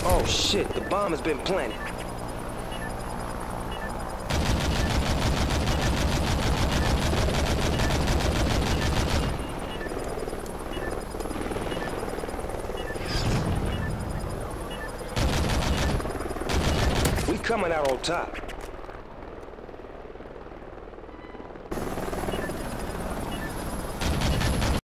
Oh shit, the bomb has been planted. We coming out on top.